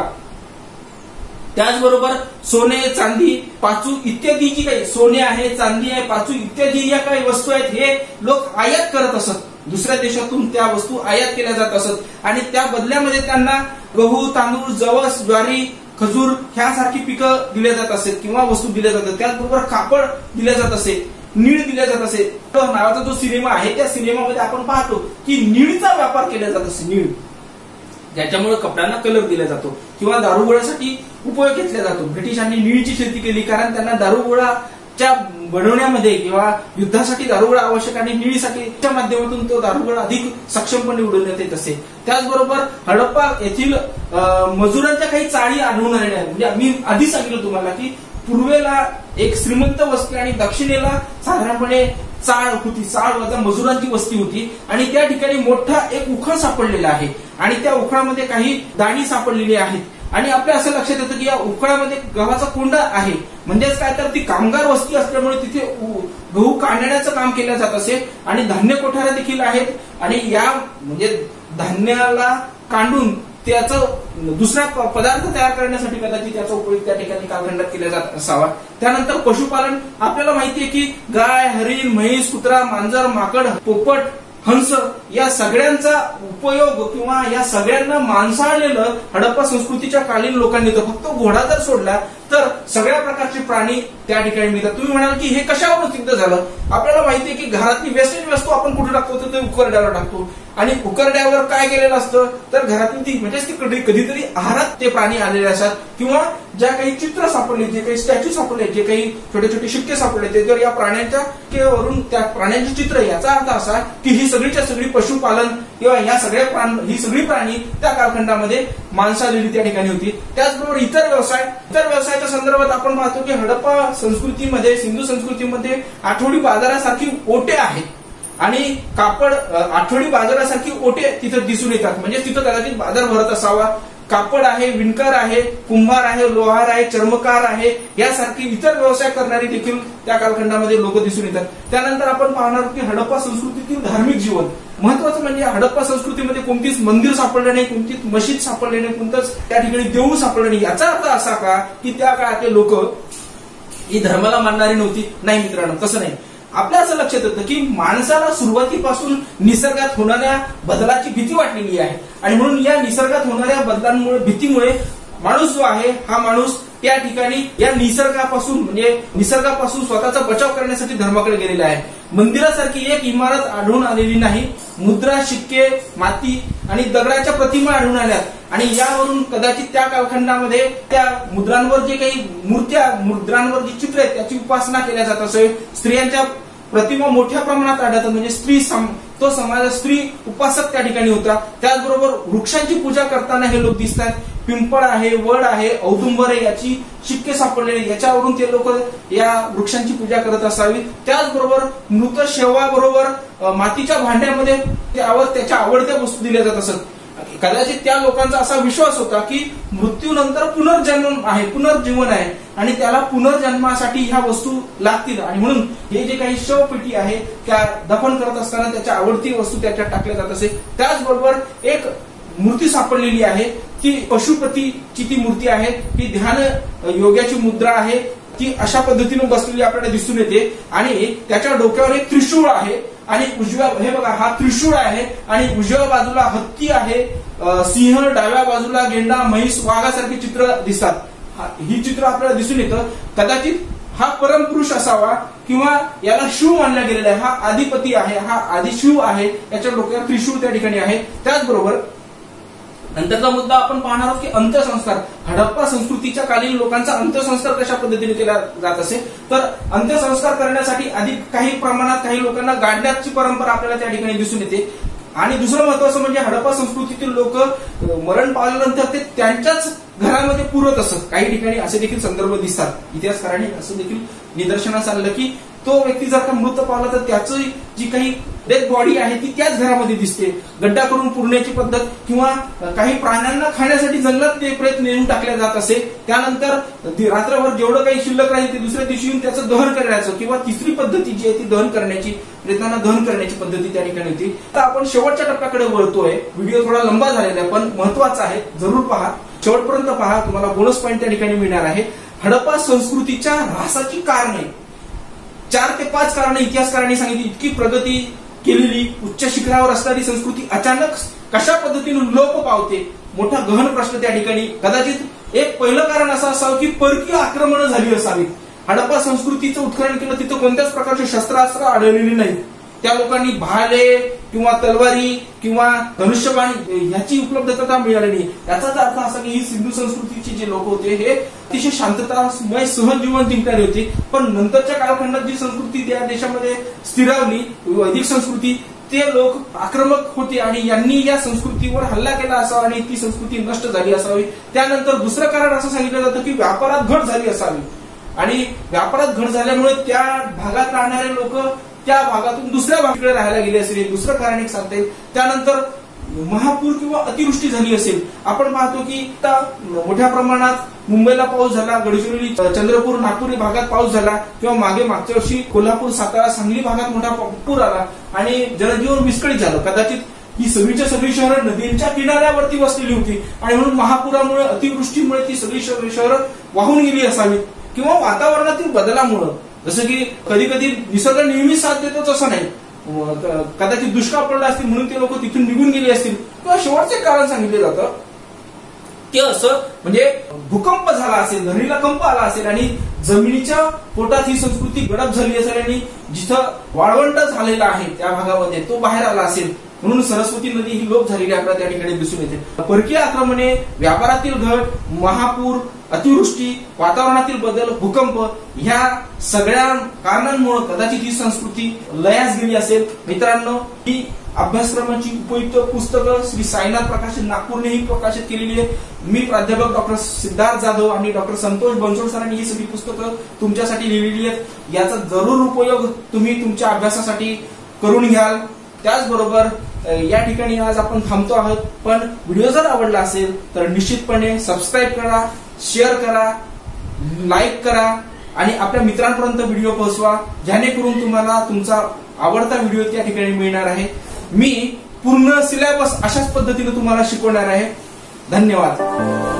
त्याचबरोबर सोने, चांदी, पाचू इत्यादी जी काही सोने आहे, चांदी आहे, पाचू इत्यादी या काही वस्तू आहेत, हे लोक आयात करत असत. दुसऱ्या देशातून त्या वस्तू आयात केल्या जात असत आणि त्या बदल्यामध्ये त्यांना गहू, तांदूळ, जवस, ज्वारी, खजूर ह्यासारखी पिकं दिल्या जात असेल किंवा वस्तू दिल्या जातात. त्याचबरोबर कापड दिल्या जात असेल, नीळ दिल्या जात असेल. नावाचा जो सिनेमा आहे त्या सिनेमामध्ये आपण पाहतो की नीळचा व्यापार केला जात असे. नीळ ज्याच्यामुळे कपड्यांना कलर दिला जातो किंवा दारुगोळ्यासाठी उपयोग घेतला जातो. ब्रिटिशांनी नीळची शेती केली कारण त्यांना दारुगोळाच्या बनवण्यामध्ये किंवा युद्धासाठी दारुगोळा आवश्यक आणि नीळीसाठी माध्यमातून तो दारुगोळा अधिक सक्षमपणे उडवण्यात येत असे. त्याचबरोबर हडप्पा येथील मजुरांच्या काही चाळी आढळून आलेल्या आहेत. म्हणजे मी आधी सांगितलं तुम्हाला की पूर्वेला एक श्रीमंत वस्ती आणि दक्षिणेला साधारणपणे चाळ होती. चाळ वजा मजुरांची वस्ती होती आणि त्या ठिकाणी मोठा एक उखळ सापडलेला आहे आणि त्या उखळामध्ये काही दाणी सापडलेली आहेत आणि आपल्या असं लक्षात येतं की या उखळामध्ये गव्हाचा कोंडा आहे. म्हणजेच काय तर ती कामगार वस्ती असल्यामुळे तिथे गहू काढण्याचं काम केलं जात असे आणि धान्य कोठारे देखील आहेत आणि या म्हणजे धान्याला काढून त्याचं दुसरा पदार्थ तयार करण्यासाठी कदाचित त्याचा उपयोग त्या ठिकाणी कालखंडात केला जात असावा. त्यानंतर पशुपालन आपल्याला माहिती आहे की गाय, हरिण, म्हैस, कुत्रा, मांजर, माकड, पोपट, हंस या सगळ्यांचा उपयोग किंवा या सगळ्यांना मांसाळलेलं हडप्पा संस्कृतीच्या कालीन लोकांनी तर फक्त घोडा जर सोडला तर सगळ्या प्रकारचे प्राणी त्या ठिकाणी मिळतात. तुम्ही म्हणाल की हे कशावरून सिद्ध झालं? आपल्याला माहिती आहे की घरातली वेस्टेज वस्तू आपण कुठे टाकतो तर ते उकरड्यावर टाकतो आणि उकरड्यावर काय केलेलं असतं तर घरातून ती म्हणजेच ती कधीतरी आहारात ते प्राणी आलेले असतात किंवा ज्या काही चित्र सापडले, जे काही स्टॅच्यू सापडले, जे काही छोटे छोटे शिक्के सापडले ते जर या प्राण्यांच्या वरून त्या प्राण्यांचे चित्र, याचा अर्थ असा की ही सगळीच्या सगळी पशुपालन किंवा या सगळ्या ही सगळी प्राणी त्या कालखंडामध्ये माणसालेली त्या ठिकाणी होती. त्याचबरोबर इतर व्यवसायाच्या संदर्भात आपण पाहतो की हडप्पा संस्कृतीमध्ये, सिंधू संस्कृतीमध्ये आठवडी बाजारासारखी ओटे आहेत आणि कापड आठवडी बाजारासारखी ओटे तिथं दिसून येतात. म्हणजे तिथं कदाचित बाजार भरत असावा. कापड आहे, विणकर आहे, कुंभार आहे, लोहार आहे, चर्मकार आहे, यासारखी इतर व्यवसाय करणारी देखील त्या कालखंडामध्ये लोक दिसून येतात. त्यानंतर आपण पाहणार की हडप्पा संस्कृतीतील धार्मिक जीवन महत्वाचं म्हणजे हडप्पा संस्कृतीमध्ये कोणतीच मंदिर सापडलं नाही, कोणतीच मशीद सापडले नाही, कोणतंच त्या ठिकाणी देऊळ सापडलं नाही. याचा अर्थ असा का की त्या काळातले लोक ही धर्माला मानणारी नव्हती? नाही मित्रांनो, तसं नाही. आपल्या असं लक्षात येतं की माणसाला सुरुवातीपासून निसर्गात होणाऱ्या बदलाची भीती वाटलेली आहे आणि म्हणून या निसर्गात होणाऱ्या बदलांमुळे, भीतीमुळे माणूस जो आहे हा माणूस त्या ठिकाणी या निसर्गापासून स्वतःचा बचाव करण्यासाठी धर्माकडे गेलेला आहे. मंदिरासारखी एक इमारत आढळून आलेली नाही. मुद्रा, शिक्के, माती आणि दगडाच्या प्रतिमा आढळून आल्यात आणि यावरून कदाचित त्या कालखंडामध्ये त्या मुद्रांवर जे काही मुद्रांवर जी चित्र आहेत त्याची उपासना केल्या जात असे. स्त्रियांच्या प्रतिमा मोठ्या प्रमाणात आढळतात, म्हणजे तो समाज स्त्री उपासक त्या ठिकाणी होता. त्याचबरोबर वृक्षांची पूजा करताना हे लोक दिसतात. पिंपळ आहे, वड आहे, औदुंबर आहे याची शिक्के सापडलेली, याच्यावरून ते लोक या वृक्षांची पूजा करत असावी. त्याचबरोबर मृत शवाबरोबर मातीच्या भांड्यामध्ये त्याच्या आवडत्या वस्तू दिल्या जात असत. कदाचित त्या लोकांचा असा विश्वास होता की मृत्यूनंतर पुनर्जन्म आहे, पुनर्जीवन आहे आणि त्याला पुनर्जन्मासाठी ह्या वस्तू लागतील आणि म्हणून हे जे काही शवपेटी आहे त्या दफन करत असताना त्याच्या आवडती वस्तू त्याच्यात टाकल्या जात असे. त्याचबरोबर एक मूर्ती सापडलेली आहे, ती पशुपतीची ती मूर्ती आहे. ही ध्यान योग्याची मुद्रा आहे. ती अशा पद्धतीने बसलेली आपल्याला दिसून येते आणि त्याच्या डोक्यावर एक त्रिशूळ आहे आणि हे बघा हा त्रिशूळ आहे आणि उजव्या बाजूला हत्ती आहे, सिंह, डाव्या बाजूला गेंडा, म्हैस, वाघासारखी चित्र दिसतात. ही चित्र आपल्याला दिसून येतं. कदाचित हा परमपुरुष असावा किंवा याला शिव मानला गेलेला आहे. हा आदिपती आहे, हा आदिशिव आहे. याच्या डोक्यावर त्रिशूळ त्या ठिकाणी आहे. त्याचबरोबर नंतरचा मुद्दा आपण पाहणार आहोत की अंत्यसंस्कार. हडप्पा संस्कृतीच्या कालीन लोकांचा अंत्यसंस्कार कशा पद्धतीने केला जात असे, तर अंत्यसंस्कार करण्यासाठी अधिक काही प्रमाणात काही लोकांना गाडण्याची परंपरा आपल्याला त्या ठिकाणी दिसून येते. आणि दुसरं महत्वाचं म्हणजे हडप्पा संस्कृतीतील लोक मरण पावल्यानंतर ते त्यांच्याच घरामध्ये पुरत असत. काही ठिकाणी असे देखील संदर्भ दिसतात. इतिहासकारांनी असं देखील निदर्शनास आणलं की तो व्यक्ती जर का मृत पावला तर त्याची जी काही डेड बॉडी आहे ती त्याच घरामध्ये दिसते. गड्डा करून पुरण्याची पद्धत किंवा काही प्राण्यांना खाण्यासाठी जंगलात ते प्रयत्न नेऊन टाकल्या जात असे. त्यानंतर रात्रभर जेवढं काही शिल्लक राहील ते दुसऱ्या दिवशी येऊन त्याचं दहन करण्याचं किंवा तिसरी पद्धती जी आहे ती दहन करण्याची, प्रेतांना दहन करण्याची पद्धती त्या ठिकाणी होती. आता आपण शेवटच्या टप्प्याकडे वळतोय. व्हिडिओ थोडा लंबा झालेला आहे पण महत्वाचा आहे, जरूर पहा, शेवटपर्यंत पहा, तुम्हाला बोनस पॉईंट त्या ठिकाणी मिळणार आहे. हडप्पा संस्कृतीच्या ऱ्हासाची कारणे 4 ते 5 कारणे इतिहासकारांनी सांगितली. इतकी प्रगती केलेली उच्च शिखरावर असणारी संस्कृती अचानक कशा पद्धतीने लोप पावते, मोठा गहन प्रश्न त्या ठिकाणी. कदाचित एक पहिलं कारण असं असावं की परकीय आक्रमण झाली असावी. हडप्पा संस्कृतीचं उत्खनन केलं, तिथं कोणत्याच प्रकारचे शस्त्रास्त्र आढळलेली नाही. त्या लोकांनी भाले किंवा तलवारी किंवा धनुष्यबाण ह्याची उपलब्धता मिळाली नाही. याचाच अर्थ असा की ही सिंधू संस्कृतीचे जे लोक होते हे अतिशय शांततामय सहज जीवन जिंकणारे होते. पण नंतरच्या कालखंडात जी संस्कृती त्या देशामध्ये स्थिरावली, वैदिक संस्कृती, ते लोक आक्रमक होते आणि यांनी या संस्कृतीवर हल्ला केला असावा आणि ती संस्कृती नष्ट झाली असावी. त्यानंतर दुसरं कारण असं सांगितलं जातं की व्यापारात घट झाली असावी आणि व्यापारात घट झाल्यामुळे त्या भागात राहणारे लोक त्या भागातून दुसऱ्या भागाकडे राहायला गेले असेल, दुसरं कारण एक सांगता येईल. त्यानंतर महापूर किंवा अतिवृष्टी झाली असेल. आपण पाहतो की मोठ्या प्रमाणात मुंबईला पाऊस झाला, गडचिरोली, चंद्रपूर, नागपूर भागात पाऊस झाला किंवा मागच्या वर्षी कोल्हापूर, सातारा, सांगली भागात मोठा पूर आला आणि जनजीवन विस्कळीत झालं. कदाचित ही सगळीच्या सगळी शहरं नदींच्या किनाऱ्यावरती वसलेली होती आणि म्हणून महापुरामुळे, अतिवृष्टीमुळे ती सगळी शहरं वाहून गेली असावी किंवा वातावरणातील बदलामुळे. जसं की कधी कधी निसर्ग नेहमीच साथ देतो तसं नाही, कदाचित दुष्काळ पडला असतील म्हणून ते लोक तिथून निघून गेले असतील. किंवा शेवटचे कारण सांगितलं जातं ते असं म्हणजे भूकंप झाला असेल, धरणीला कंप आला असेल आणि जमिनीच्या पोटात ही संस्कृती गडप झाली असेल आणि जिथं वाळवंट झालेला आहे त्या भागामध्ये तो बाहेर आला असेल, म्हणून सरस्वती नदी ही लोप झालेली आपल्याला त्या ठिकाणी दिसून येते. परकीय आक्रमणे, व्यापारातील घट, महापूर, अतिवृष्टी, वातावरणातील बदल, भूकंप ह्या सगळ्या कारणांमुळे कदाचित ही संस्कृती लयास गेली असेल. मित्रांनो, ही अभ्यासक्रमाची उपयुक्त पुस्तकं श्री साईनाथ प्रकाशन नागपूरने ही प्रकाशित केलेली आहे. मी प्राध्यापक डॉक्टर सिद्धार्थ जाधव आणि डॉक्टर संतोष बनसोड सरांनी ही सगळी पुस्तकं तुमच्यासाठी लिहिलेली आहेत. याचा जरूर उपयोग तुम्ही तुमच्या अभ्यासासाठी करून घ्याल. त्याचबरोबर या ठिकाणी आज आपण थांबतो आहोत, पण व्हिडिओ जर आवडला असेल तर निश्चितपणे सबस्क्राईब करा, शेअर करा, लाईक करा आणि आपल्या मित्रांपर्यंत व्हिडिओ पोहोचवा, जेणेकरून तुम्हाला तुमचा आवडता व्हिडिओ त्या ठिकाणी मिळणार आहे. मी पूर्ण सिलेबस अशाच पद्धतीने तुम्हाला शिकवणार आहे. धन्यवाद.